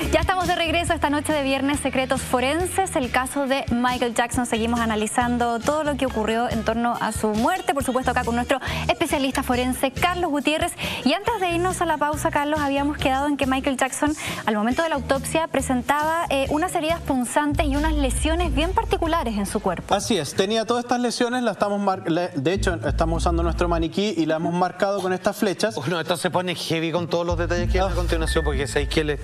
Ya estamos de regreso esta noche de Viernes Secretos Forenses, el caso de Michael Jackson. Seguimos analizando todo lo que ocurrió en torno a su muerte, por supuesto acá con nuestro especialista forense Carlos Gutiérrez. Y antes de irnos a la pausa, Carlos, habíamos quedado en que Michael Jackson al momento de la autopsia presentaba unas heridas punzantes y unas lesiones bien particulares en su cuerpo. Así es, tenía todas estas lesiones, de hecho estamos usando nuestro maniquí y la hemos marcado con estas flechas. Bueno, esto se pone heavy con todos los detalles que hay a continuación, porque sabéis que él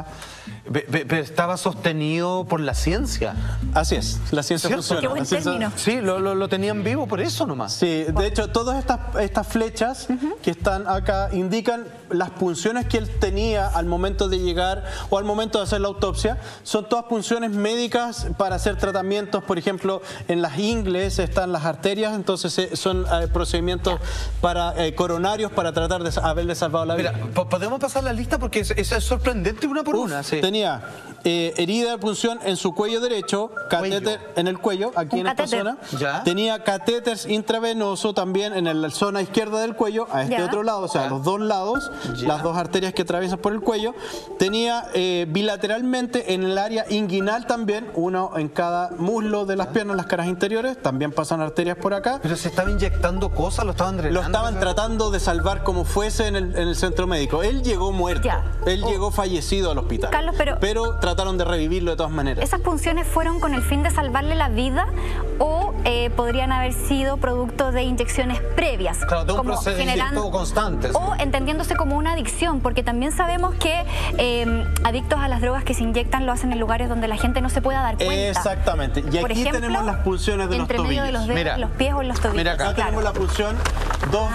estaba sostenido por la ciencia. Así es, la ciencia funciona. Qué buen término. Sí, lo tenían vivo por eso nomás. Sí, de hecho todas estas flechas que están acá indican las punciones que él tenía al momento de llegar o al momento de hacer la autopsia. Son todas punciones médicas para hacer tratamientos, por ejemplo, en las ingles están las arterias, entonces son procedimientos para coronarios para tratar de haberle salvado la vida. Mira, podemos pasar la lista porque es sorprendente una por una. Sí. Tenía herida de punción en su cuello derecho, catéter en el cuello, aquí en esta zona. Ya. Tenía catéteres intravenoso también en la zona izquierda del cuello, a este otro lado, o sea, a los dos lados, las dos arterias que atraviesan por el cuello. Tenía bilateralmente en el área inguinal también, uno en cada muslo de las piernas, las caras interiores, también pasan arterias por acá. Pero se estaba inyectando cosas, lo estaban drenando. Lo estaban tratando de salvar como fuese en el centro médico. Él llegó muerto, él llegó fallecido al hospital. Carlos, pero trataron de revivirlo de todas maneras. ¿Esas punciones fueron con el fin de salvarle la vida o podrían haber sido producto de inyecciones previas? Claro, de un procedimiento constante. O entendiéndose como una adicción, porque también sabemos que adictos a las drogas que se inyectan lo hacen en lugares donde la gente no se pueda dar cuenta. Exactamente. Y por aquí ejemplo, tenemos las punciones de los tobillos. Entre medio de los dedos, los pies o en los tobillos. Mira acá. Acá tenemos la punción, dos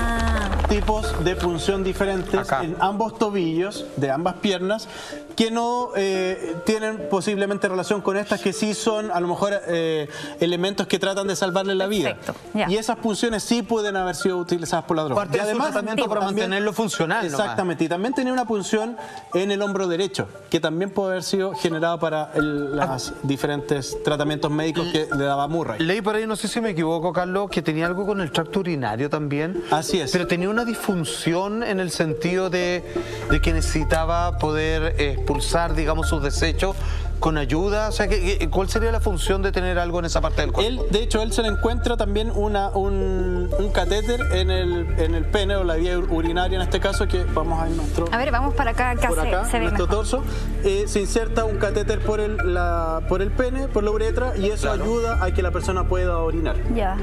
tipos de punción diferentes en ambos tobillos, de ambas piernas, que no tienen posiblemente relación con estas que sí son a lo mejor elementos que tratan de salvarle la vida. Y esas punciones sí pueden haber sido utilizadas por la droga. Parte y además de su tratamiento para mantenerlo funcional. Exactamente. Y también tenía una punción en el hombro derecho, que también puede haber sido generada para los diferentes tratamientos médicos que le daba Murray. Leí por ahí, no sé si me equivoco, Carlos, que tenía algo con el tracto urinario también. Así es. Pero tenía una disfunción en el sentido de que necesitaba poder expulsar, digamos, sus desechos con ayuda. O sea, ¿cuál sería la función de tener algo en esa parte del cuerpo? De hecho, él se le encuentra también un catéter en el pene o la vía urinaria en este caso, que vamos a ir A ver, vamos para acá, por acá, se ve nuestro mejor. torso. Se inserta un catéter por el pene, por la uretra, y eso ayuda a que la persona pueda orinar. Ya.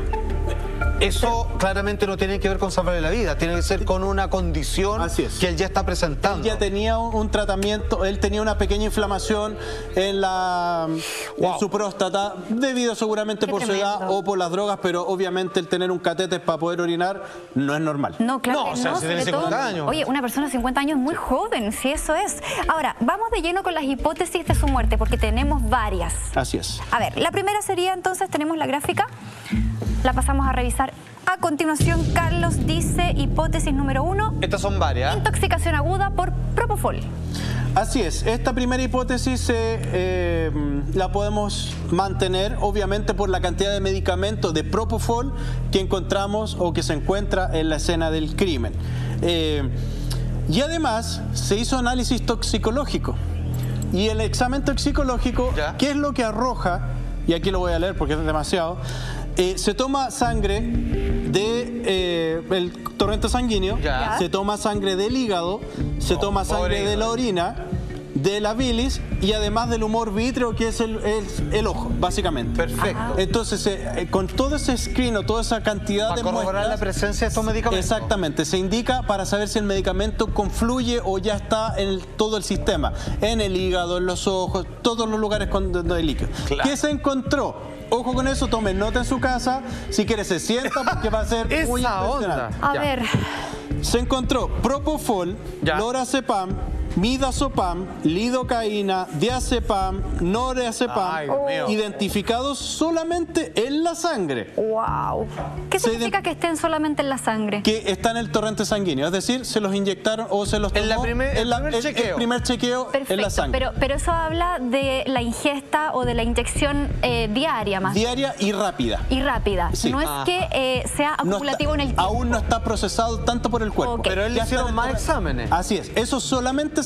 Eso claramente no tiene que ver con salvarle la vida, tiene que ser con una condición que él ya está presentando. Él ya tenía un tratamiento, él tenía una pequeña inflamación en su próstata, debido seguramente por su edad o por las drogas, pero obviamente el tener un catéter para poder orinar no es normal. No, claro que o sea, si tiene 50 años. Oye, una persona de 50 años es muy joven, si eso es. Ahora, vamos de lleno con las hipótesis de su muerte, porque tenemos varias. Así es. A ver, la primera sería entonces, tenemos la gráfica, la pasamos a revisar. A continuación, Carlos dice hipótesis número 1. Estas son varias. Intoxicación aguda por propofol. Así es, esta primera hipótesis la podemos mantener obviamente por la cantidad de medicamento de propofol que encontramos o que se encuentra en la escena del crimen. Y además se hizo análisis toxicológico. Y el examen toxicológico, ¿qué es lo que arroja? Y aquí lo voy a leer porque es demasiado. Se toma sangre del torrente sanguíneo, se toma sangre del hígado, se toma sangre de la orina, de la bilis y además del humor vítreo, que es el ojo, básicamente. Perfecto. Entonces, con todo ese screen o toda esa cantidad de corroborar muestras, la presencia de estos medicamentos. Exactamente, se indica para saber si el medicamento confluye o ya está en todo el sistema, en el hígado, en los ojos, todos los lugares donde hay líquido. ¿Qué se encontró? Ojo con eso, tomen nota en su casa. Si quiere se sienta porque va a ser muy impresionante. A ver. Se encontró propofol, lorazepam, midazolam, lidocaína, diazepam, norazepam, identificados solamente en la sangre. ¡Wow! ¿Qué significa que estén solamente en la sangre? Que está en el torrente sanguíneo, es decir, se los inyectaron o se los tomó el primer chequeo en la sangre. Pero eso habla de la ingesta o de la inyección diaria más. Diaria y rápida. Y rápida. Sí. No es que sea acumulativo en el tiempo. Aún no está procesado tanto por el cuerpo. Pero él le hicieron más exámenes. Así es. Eso solamente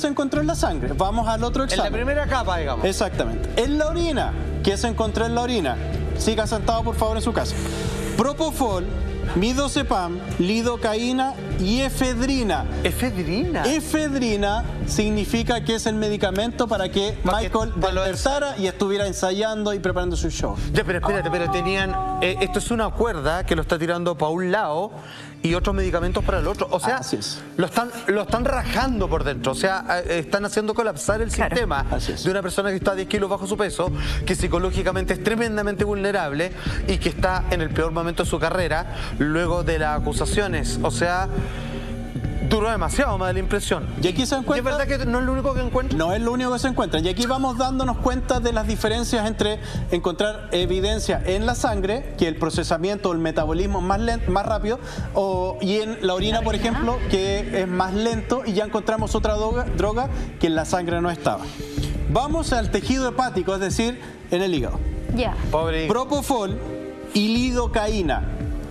se encontró en la sangre. Vamos al otro examen. En la primera capa, digamos. Exactamente. En la orina. ¿Qué se encontró en la orina? Siga sentado, por favor, en su casa. Propofol, midozepam, lidocaína y efedrina. ¿Efedrina? Efedrina significa que es el medicamento para que Michael despertara y estuviera ensayando y preparando su show. Ya, pero espérate, pero tenían... esto es una cuerda que lo está tirando para un lado y otros medicamentos para el otro. O sea, lo están rajando por dentro. O sea, están haciendo colapsar el sistema de una persona que está a 10 kilos bajo su peso, que psicológicamente es tremendamente vulnerable y que está en el peor momento de su carrera luego de las acusaciones. O sea, duró demasiado, me da la impresión. Y aquí se encuentra... ¿Y es verdad que no es lo único que encuentran? No es lo único que se encuentra. Y aquí vamos dándonos cuenta de las diferencias entre encontrar evidencia en la sangre, que el procesamiento o el metabolismo es más lento, más rápido, y en la orina, por ejemplo, que es más lento, y ya encontramos otra droga que en la sangre no estaba. Vamos al tejido hepático, es decir, en el hígado. Pobre hígado. Propofol y lidocaína.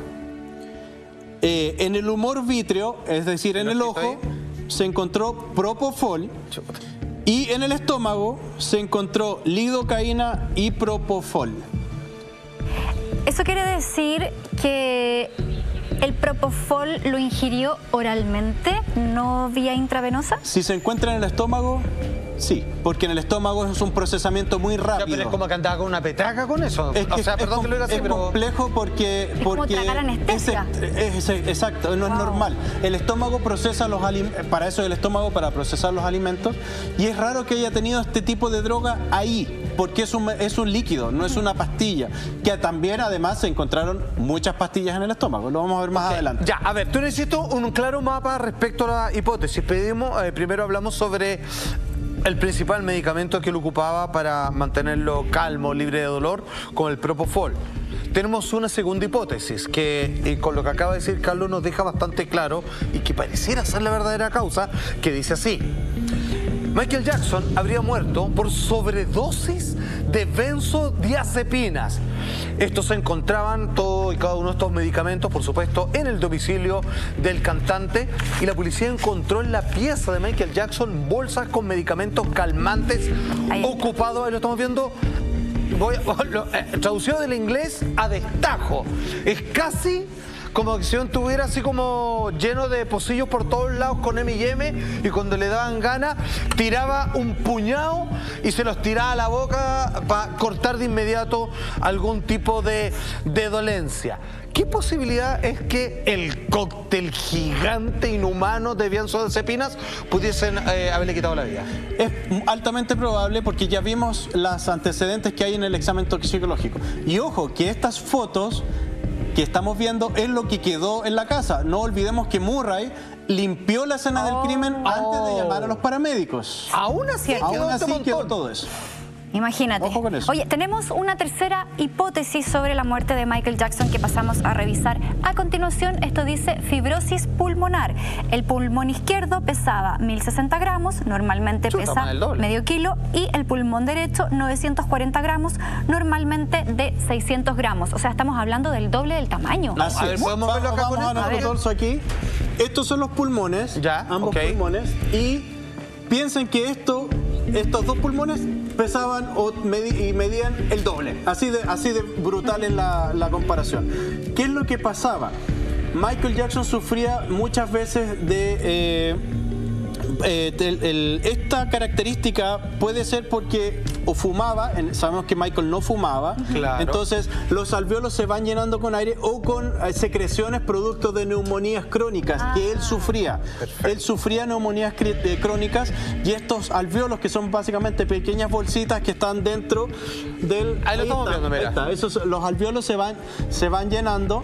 En el humor vítreo, es decir, en el ojo, se encontró propofol y en el estómago se encontró lidocaína y propofol. ¿Eso quiere decir que el propofol lo ingirió oralmente, no vía intravenosa? Si se encuentra en el estómago, sí, porque en el estómago es un procesamiento muy rápido. Pero es como que andaba con una petaca con eso. Es que perdón que lo diga así, pero complejo porque... Es como tragar anestesia. Exacto, no es normal. El estómago procesa los alimentos, para eso es el estómago, para procesar los alimentos, y es raro que haya tenido este tipo de droga ahí, porque es un líquido, no es una pastilla, que también además se encontraron muchas pastillas en el estómago, lo vamos a ver más adelante. Ya, a ver, tú necesitas un claro mapa respecto a la hipótesis. Primero hablamos sobre el principal medicamento que él ocupaba para mantenerlo calmo, libre de dolor, con el propofol. Tenemos una segunda hipótesis que, con lo que acaba de decir Carlos, nos deja bastante claro y que pareciera ser la verdadera causa, que dice así: Michael Jackson habría muerto por sobredosis de benzodiazepinas. Estos se encontraban, todo y cada uno de estos medicamentos, por supuesto, en el domicilio del cantante, y la policía encontró en la pieza de Michael Jackson bolsas con medicamentos calmantes ocupados, ahí lo estamos viendo, traducido del inglés a destajo. Es casi como que si uno estuviera así como lleno de pocillos por todos lados con M&M, y cuando le daban ganas tiraba un puñado y se los tiraba a la boca para cortar de inmediato algún tipo de dolencia. ¿Qué posibilidad es que el cóctel gigante inhumano de benzodiazepinas pudiesen haberle quitado la vida? Es altamente probable, porque ya vimos los antecedentes que hay en el examen toxicológico. Y ojo, que estas fotos que estamos viendo es lo que quedó en la casa. No olvidemos que Murray limpió la escena del crimen antes de llamar a los paramédicos. Aún así quedó todo eso. Imagínate. Ojo con eso. Oye, tenemos una tercera hipótesis sobre la muerte de Michael Jackson que pasamos a revisar a continuación. Esto dice fibrosis pulmonar. El pulmón izquierdo pesaba 1060 gramos, normalmente pesa medio kilo, y el pulmón derecho 940 gramos, normalmente de 600 gramos. O sea, estamos hablando del doble del tamaño. Así es. ¿Podemos verlo acá con nuestro dorso aquí? Estos son los pulmones, ambos pulmones, y piensen que estos dos pulmones pesaban y medían el doble. Así de brutal es la comparación. ¿Qué es lo que pasaba? Michael Jackson sufría muchas veces de... esta característica puede ser porque o fumaba, sabemos que Michael no fumaba, entonces los alvéolos se van llenando con aire o con secreciones producto de neumonías crónicas que él sufría. Él sufría neumonías crónicas, y estos alvéolos, que son básicamente pequeñas bolsitas que están dentro del... Ahí lo estamos viendo, mira. Los alvéolos se van llenando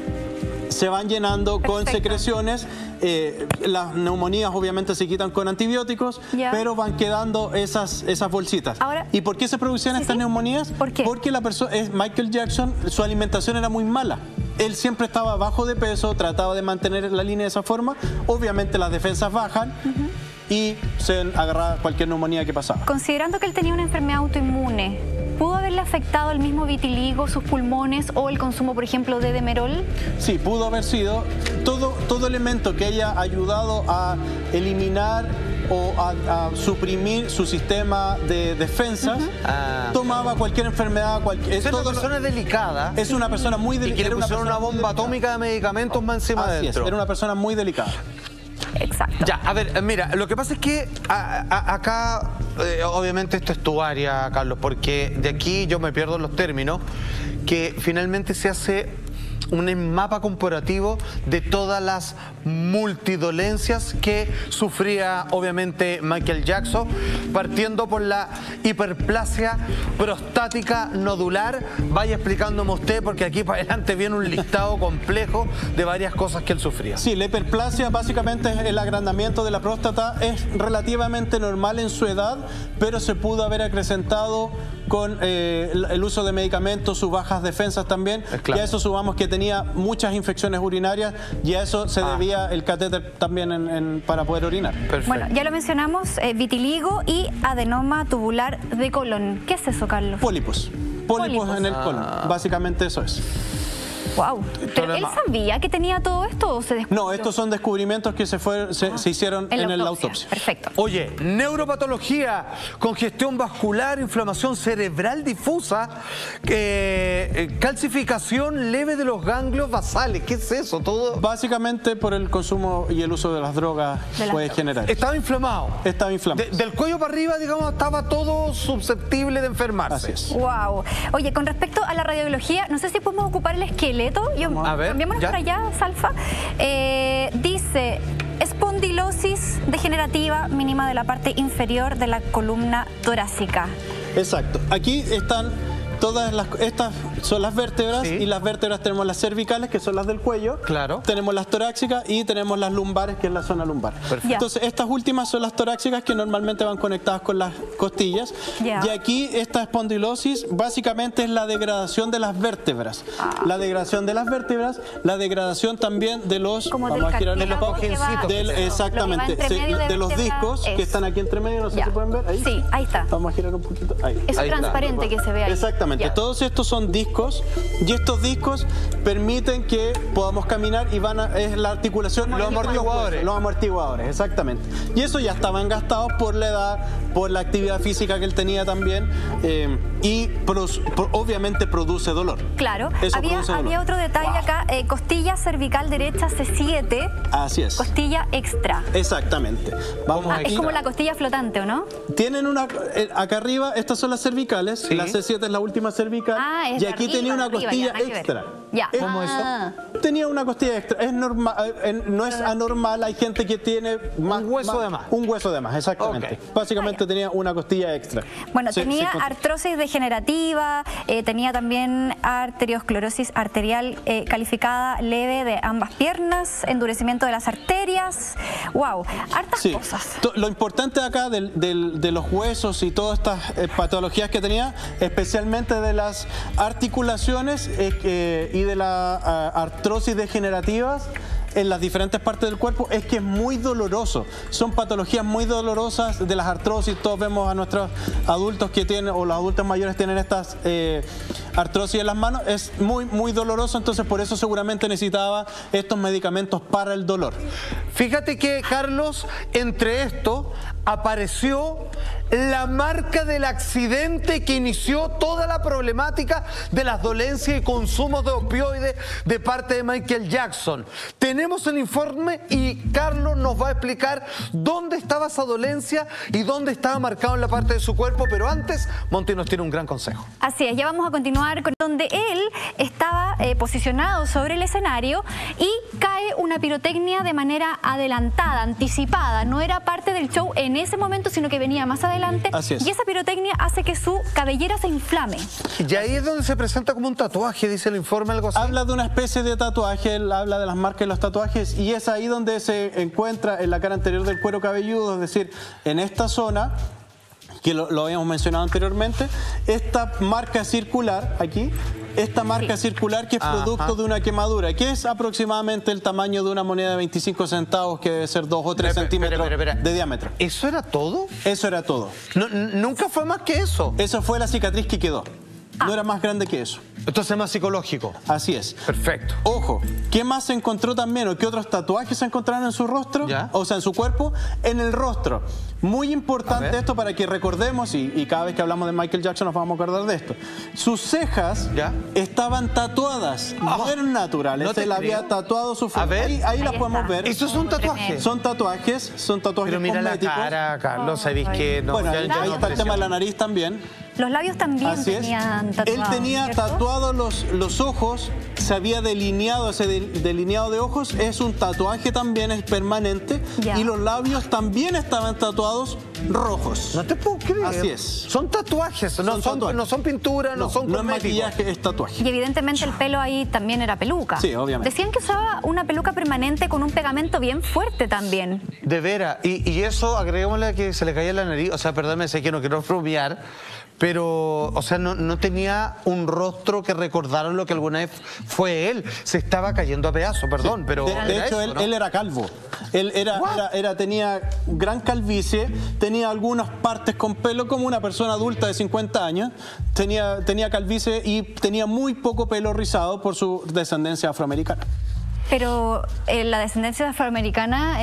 con secreciones. Las neumonías obviamente se quitan con antibióticos, pero van quedando esas bolsitas. Ahora, ¿y por qué se producían estas neumonías? ¿Por qué? Porque Michael Jackson, su alimentación era muy mala. Él siempre estaba bajo de peso, trataba de mantener la línea de esa forma. Obviamente las defensas bajan y se agarraba cualquier neumonía que pasaba. Considerando que él tenía una enfermedad autoinmune, ¿pudo haberle afectado el mismo vitiligo, sus pulmones, o el consumo, por ejemplo, de Demerol? Sí, pudo haber sido todo elemento que haya ayudado a eliminar o a suprimir su sistema de defensas, tomaba cualquier enfermedad, es una persona delicada. Es una persona muy delicada. Y que le pusieron una bomba atómica de medicamentos más encima de adentro. Era una persona muy delicada. Exacto. Ya, a ver, mira, lo que pasa es que acá, obviamente esto es tu área, Carlos, porque de aquí yo me pierdo en los términos, que finalmente se hace un mapa comparativo de todas las multidolencias que sufría obviamente Michael Jackson, partiendo por la hiperplasia prostática nodular. Vaya explicándome usted, porque aquí para adelante viene un listado complejo de varias cosas que él sufría. Sí, la hiperplasia básicamente es el agrandamiento de la próstata, es relativamente normal en su edad, pero se pudo haber acrecentado con el uso de medicamentos, sus bajas defensas también, y a eso sumamos que tenía muchas infecciones urinarias y a eso se debía el catéter también para poder orinar. Perfecto. Bueno, ya lo mencionamos, vitiligo y adenoma tubular de colon. ¿Qué es eso, Carlos? Pólipos en el colon, básicamente eso es. Wow. ¿Pero él sabía que tenía todo esto o se descubrió? No, estos son descubrimientos que se hicieron en la autopsia. Perfecto. Oye, neuropatología, congestión vascular, inflamación cerebral difusa, calcificación leve de los ganglios basales. ¿Qué es eso? Todo. Básicamente por el consumo y el uso de las drogas puede generar. Estaba inflamado. Estaba inflamado. Del cuello para arriba, digamos, estaba todo susceptible de enfermarse. Así es. Wow. Oye, con respecto a la radiología, no sé si podemos ocupar el esqueleto. A ver, cambiémonos para allá, Salfa. Dice espondilosis degenerativa mínima de la parte inferior de la columna torácica. Exacto. Aquí están estas son las vértebras, sí. Y las vértebras tenemos las cervicales, que son las del cuello. Claro. Tenemos las torácicas y tenemos las lumbares, que es la zona lumbar. Perfecto. Entonces, estas últimas son las torácicas, que normalmente van conectadas con las costillas. Y aquí esta espondilosis básicamente es la degradación de las vértebras. La degradación de las vértebras, la degradación también de los... Como vamos a girar los cojincitos. Exactamente, de los discos que están aquí entre medio, no sé si pueden ver. Ahí. Sí, ahí está. Vamos a girar un poquito. Ahí. Es transparente que se ve ahí. Exactamente. Todos estos son discos y estos discos permiten que podamos caminar y es la articulación. Los amortiguadores, exactamente. Y eso ya estaban gastados por la edad, por la actividad física que él tenía también y obviamente produce dolor. Claro. Eso había otro detalle acá, costilla cervical derecha C7. Así es. Costilla extra. Exactamente. Vamos aquí. Es como la costilla flotante, ¿o no? Tienen acá arriba, estas son las cervicales, ¿sí? La C7 es la última cervical, y aquí tenía una costilla extra. ¿Cómo eso? Tenía una costilla extra, es normal, no es anormal, hay gente que tiene un hueso de más. Un hueso de más, exactamente. Básicamente tenía una costilla extra. Bueno, tenía artrosis degenerativa, tenía también arteriosclerosis arterial calificada leve de ambas piernas, endurecimiento de las arterias. Wow, hartas cosas. Lo importante acá de los huesos y todas estas patologías que tenía, especialmente de las articulaciones y de la artrosis degenerativas en las diferentes partes del cuerpo, es que es muy doloroso. Son patologías muy dolorosas de las artrosis. Todos vemos a nuestros adultos que tienen, o los adultos mayores tienen estas artrosis en las manos. Es muy, muy doloroso, entonces por eso seguramente necesitaba estos medicamentos para el dolor. Fíjate que, Carlos, entre esto apareció la marca del accidente que inició toda la problemática de las dolencias y consumos de opioides de parte de Michael Jackson. Tenemos el informe y Carlos nos va a explicar dónde estaba esa dolencia y dónde estaba marcado en la parte de su cuerpo, pero antes Monty nos tiene un gran consejo. Así es, ya vamos a continuar con donde él estaba posicionado sobre el escenario y cae una pirotecnia de manera adelantada, anticipada. No era parte del show en ese momento, sino que venía más adelante. Así es. Y esa pirotecnia hace que su cabellera se inflame. Y ahí es donde se presenta como un tatuaje, dice el informe, algo así. Habla de una especie de tatuaje, él habla de las marcas de los tatuajes, y es ahí donde se encuentra en la cara anterior del cuero cabelludo, es decir, en esta zona, que lo habíamos mencionado anteriormente, esta marca circular aquí, esta marca circular que es producto de una quemadura, que es aproximadamente el tamaño de una moneda de 25 centavos, que debe ser 2 o 3 centímetros de diámetro. ¿Eso era todo? Eso era todo. No, nunca fue más que eso. Eso fue la cicatriz que quedó. No era más grande que eso. Entonces es más psicológico. Así es. Perfecto. Ojo, ¿qué más se encontró también o qué otros tatuajes se encontraron en su rostro? ¿Ya? O sea, en su cuerpo, en el rostro. Muy importante esto para que recordemos, y cada vez que hablamos de Michael Jackson nos vamos a acordar de esto. Sus cejas ¿Ya? estaban tatuadas, no eran naturales. no te Él había creo. tatuado su frente. ver. Ahí las Ahí podemos está. ver. ¿Esos son tatuajes? Son tatuajes Pero mira la cosméticos. cara, Carlos, ¿sabéis Ay. qué? No, Bueno, ya- ahí ya ahí no está el tema de la aprecio. nariz también. Los labios también Así es. tenían tatuados, Él tenía ¿cierto? tatuados los ojos, se había delineado, ese delineado de ojos es un tatuaje también, es permanente. Ya. Y los labios también estaban tatuados rojos. No te puedo creer. Así es. Son tatuajes, no son, tatuajes. no son pinturas, no son no es cosméticos. maquillaje, es tatuaje. Y evidentemente el pelo ahí también era peluca. Sí, obviamente. Decían que usaba una peluca permanente con un pegamento bien fuerte también. De veras, y eso agreguémosle a que se le caía la nariz, o sea, perdónme, sé que no quiero bromear, pero, o sea, no tenía un rostro que recordara lo que alguna vez fue él. Se estaba cayendo a pedazos, perdón, pero... De era hecho, eso, ¿no? él era calvo. Él tenía gran calvicie, tenía algunas partes con pelo como una persona adulta de 50 años, tenía calvicie y tenía muy poco pelo rizado por su descendencia afroamericana. Pero la descendencia afroamericana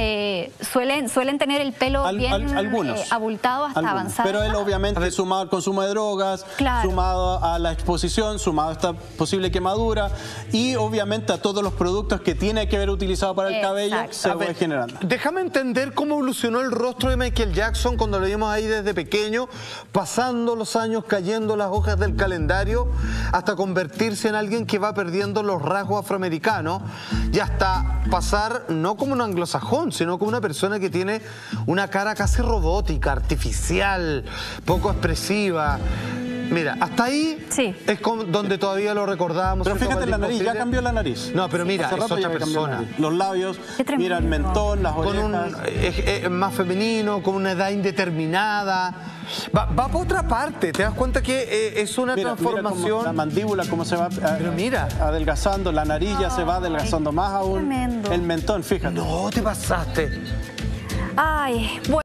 suelen tener el pelo bien algunos. abultado hasta Algunos. avanzar. Pero él obviamente sumado al consumo de drogas, Claro. sumado a la exposición, sumado a esta posible quemadura y obviamente a todos los productos que tiene que haber utilizado para el cabello, Exacto. se A fue ver, generando. Déjame entender cómo evolucionó el rostro de Michael Jackson cuando lo vimos ahí desde pequeño, pasando los años, cayendo las hojas del calendario, hasta convertirse en alguien que va perdiendo los rasgos afroamericanos y hasta pasar no como un anglosajón, sino como una persona que tiene una cara casi robótica, artificial, poco expresiva. Mira, hasta ahí Sí. es donde todavía lo recordamos. Pero fíjate en la nariz, ya cambió la nariz. No, pero mira, Hace es rato otra ya cambió la persona. nariz. Los labios, Qué tremendo. mira el mentón, las Con orejas. más femenino, con una edad indeterminada. Va por otra parte, te das cuenta que es una Mira transformación. cómo la mandíbula cómo se va Pero mira. adelgazando, la nariz ya se va adelgazando más aún. tremendo. El mentón, fíjate. No, te pasaste. Ay, bueno.